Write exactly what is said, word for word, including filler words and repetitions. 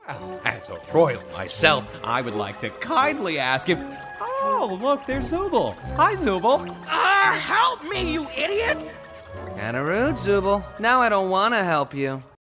Well, as a royal myself, I would like to kindly ask if... Oh, look, there's Zooble. Hi, Zooble. Ah, uh, help me, you idiots! Kinda rude, Zooble. Now I don't wanna help you.